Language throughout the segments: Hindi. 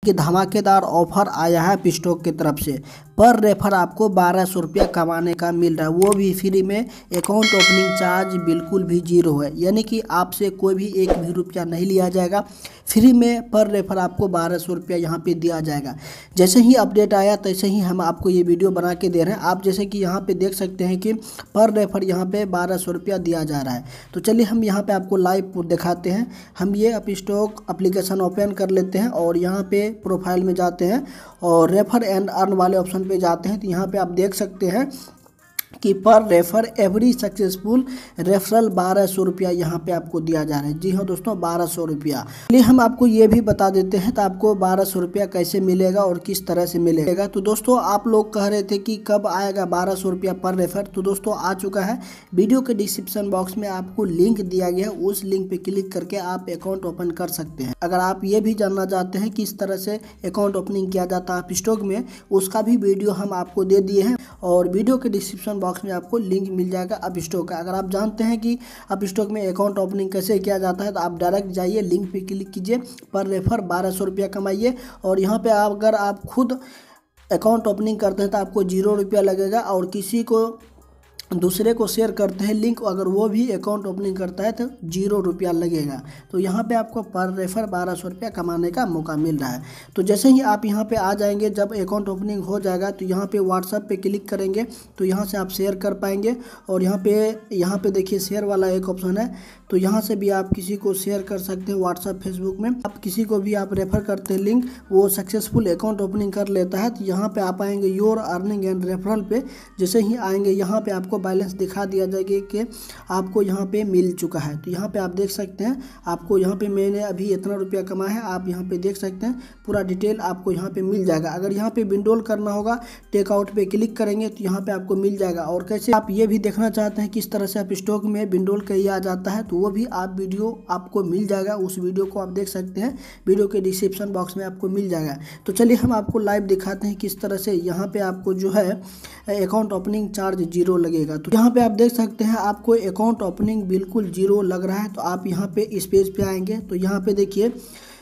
कि धमाकेदार ऑफर आया है एपिस्टॉक की तरफ से। पर रेफर आपको 1200 रुपया कमाने का मिल रहा है, वो भी फ्री में। अकाउंट ओपनिंग चार्ज बिल्कुल भी जीरो है, यानी कि आपसे कोई भी एक भी रुपया नहीं लिया जाएगा। फ्री में पर रेफर आपको 1200 रुपया यहाँ पे दिया जाएगा। जैसे ही अपडेट आया तैसे ही हम आपको ये वीडियो बना के दे रहे हैं। आप जैसे कि यहाँ पे देख सकते हैं कि पर रेफर यहाँ पे 1200 रुपया दिया जा रहा है। तो चलिए हम यहाँ पे आपको लाइव दिखाते हैं। हम ये एपिस्टॉक एप्लीकेशन ओपन कर लेते हैं और यहाँ पे प्रोफाइल में जाते हैं और रेफर एंड अर्न वाले ऑप्शन पे जाते हैं। तो यहाँ पे आप देख सकते हैं कि पर रेफर एवरी सक्सेसफुल रेफरल 1200 रुपया यहाँ पे आपको दिया जा रहा है। जी हाँ दोस्तों, 1200 रुपया। चलिए हम आपको ये भी बता देते हैं तो आपको 1200 रुपया कैसे मिलेगा और किस तरह से मिलेगा। तो दोस्तों आप लोग कह रहे थे कि कब आएगा 1200 रुपया पर रेफर, तो दोस्तों आ चुका है। वीडियो के डिस्क्रिप्शन बॉक्स में आपको लिंक दिया गया है, उस लिंक पे क्लिक करके आप अकाउंट ओपन कर सकते हैं। अगर आप ये भी जानना चाहते हैं किस तरह से अकाउंट ओपनिंग किया जाता है एपिस्टॉक में, उसका भी वीडियो हम आपको दे दिए हैं और वीडियो के डिस्क्रिप्शन बॉक्स में आपको लिंक मिल जाएगा एपिस्टॉक का। अगर आप जानते हैं कि एपिस्टॉक में अकाउंट ओपनिंग कैसे किया जाता है तो आप डायरेक्ट जाइए, लिंक पे क्लिक कीजिए, पर रेफर 1200 रुपया कमाइए। और यहाँ पे अगर आप खुद अकाउंट ओपनिंग करते हैं तो आपको 0 रुपया लगेगा और किसी को दूसरे को शेयर करते हैं लिंक, अगर वो भी अकाउंट ओपनिंग करता है तो 0 रुपया लगेगा। तो यहाँ पे आपको पर रेफर 1200 रुपया कमाने का मौका मिल रहा है। तो जैसे ही आप यहाँ पे आ जाएंगे, जब अकाउंट ओपनिंग हो जाएगा तो यहाँ पे व्हाट्सएप पे क्लिक करेंगे तो यहाँ से आप शेयर कर पाएंगे। और यहाँ पे देखिए शेयर वाला एक ऑप्शन है, तो यहाँ से भी आप किसी को शेयर कर सकते हैं व्हाट्सएप फेसबुक में। आप किसी को भी आप रेफर करते हैं लिंक, वो सक्सेसफुल अकाउंट ओपनिंग कर लेता है। तो यहाँ पे आप आएंगे योर अर्निंग एंड रेफरल पे। जैसे ही आएंगे यहाँ पे आपको बैलेंस दिखा दिया जाएगा कि आपको यहाँ पे मिल चुका है। तो यहाँ पे आप देख सकते हैं, आपको यहाँ पे मैंने अभी इतना रुपया कमाया है, आप यहाँ पे देख सकते हैं, पूरा डिटेल आपको यहाँ पे मिल जाएगा। अगर यहाँ पे विंड्रॉल करना होगा, टेकआउट पे क्लिक करेंगे तो यहाँ पे आपको मिल जाएगा। और कैसे आप ये भी देखना चाहते हैं किस तरह से एपिस्टॉक में विंड्रॉल किया जाता है, तो वो भी आप वीडियो आपको मिल जाएगा। उस वीडियो को आप देख सकते हैं, वीडियो के डिस्क्रिप्शन बॉक्स में आपको मिल जाएगा। तो चलिए हम आपको लाइव दिखाते हैं किस तरह से यहाँ पे आपको जो है अकाउंट ओपनिंग चार्ज 0 लगेगा। तो यहाँ पे आप देख सकते हैं आपको अकाउंट ओपनिंग बिल्कुल 0 लग रहा है। तो आप यहाँ पे इस पेज पे आएंगे तो यहाँ पे देखिए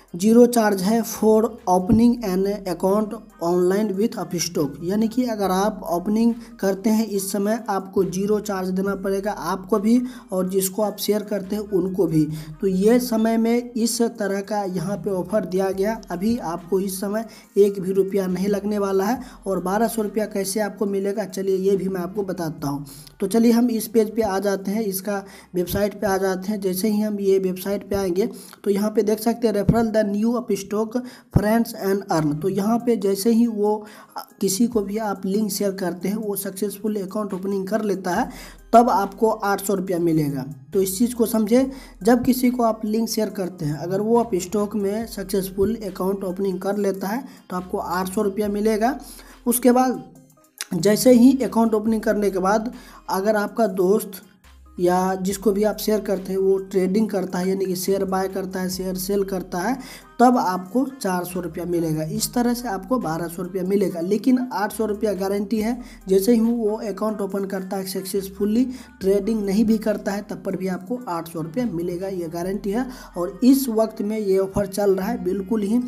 0 चार्ज है for opening an account online with Upstox, यानी कि अगर आप ओपनिंग करते हैं इस समय आपको 0 चार्ज देना पड़ेगा, आपको भी और जिसको आप शेयर करते हैं उनको भी। तो ये समय में इस तरह का यहाँ पे ऑफर दिया गया। अभी आपको इस समय एक भी रुपया नहीं लगने वाला है। और 1200 रुपया कैसे आपको मिलेगा, चलिए ये भी मैं आपको बताता हूँ। तो चलिए हम इस पेज पे आ जाते हैं, इसका वेबसाइट पे आ जाते हैं। जैसे ही हम ये वेबसाइट पे आएंगे तो यहाँ पे देख सकते हैं referral new Upstox friends and earn. तो यहाँ पे जैसे ही वो किसी को भी आप लिंक शेयर करते हैं, वो सक्सेसफुल अकाउंट ओपनिंग कर लेता है, तब आपको 800 रुपया मिलेगा। तो इस चीज़ को समझे, जब किसी को आप लिंक शेयर करते हैं, अगर वो एपिस्टॉक में सक्सेसफुल अकाउंट ओपनिंग कर लेता है तो आपको 800 रुपया मिलेगा। उसके बाद जैसे ही अकाउंट ओपनिंग करने के बाद अगर आपका दोस्त या जिसको भी आप शेयर करते हैं वो ट्रेडिंग करता है, यानी कि शेयर बाय करता है, शेयर सेल करता है, तब आपको 400 रुपया मिलेगा। इस तरह से आपको 1200 रुपया मिलेगा। लेकिन 800 रुपया गारंटी है। जैसे ही वो अकाउंट ओपन करता है, सक्सेसफुली ट्रेडिंग नहीं भी करता है, तब पर भी आपको 800 रुपया मिलेगा, ये गारंटी है। और इस वक्त में ये ऑफ़र चल रहा है, बिल्कुल ही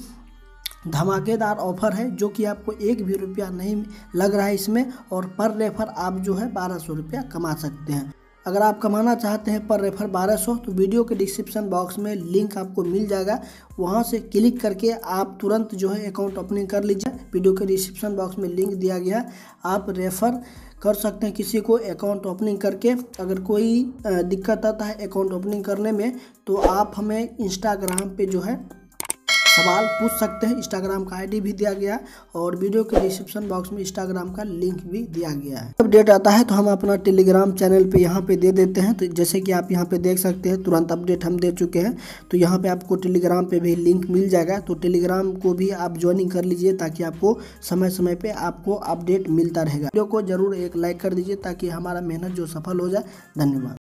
धमाकेदार ऑफर है, जो कि आपको एक भी रुपया नहीं लग रहा है इसमें। और पर रेफर आप जो है 1200 रुपया कमा सकते हैं। अगर आप कमाना चाहते हैं पर रेफर 1200, तो वीडियो के डिस्क्रिप्शन बॉक्स में लिंक आपको मिल जाएगा, वहां से क्लिक करके आप तुरंत जो है अकाउंट ओपनिंग कर लीजिए। वीडियो के डिस्क्रिप्शन बॉक्स में लिंक दिया गया है, आप रेफ़र कर सकते हैं किसी को अकाउंट ओपनिंग करके। अगर कोई दिक्कत आता है अकाउंट ओपनिंग करने में तो आप हमें इंस्टाग्राम पे जो है सवाल पूछ सकते हैं। इंस्टाग्राम का आईडी भी दिया गया और वीडियो के डिस्क्रिप्शन बॉक्स में इंस्टाग्राम का लिंक भी दिया गया है। अपडेट आता है तो हम अपना टेलीग्राम चैनल पे यहाँ पे दे देते हैं। तो जैसे कि आप यहाँ पे देख सकते हैं, तुरंत अपडेट हम दे चुके हैं। तो यहाँ पे आपको टेलीग्राम पे भी लिंक मिल जाएगा। तो टेलीग्राम को भी आप ज्वाइनिंग कर लीजिए, ताकि आपको समय समय पर आपको अपडेट मिलता रहेगा। वीडियो को जरूर एक लाइक कर दीजिए ताकि हमारा मेहनत जो सफल हो जाए। धन्यवाद।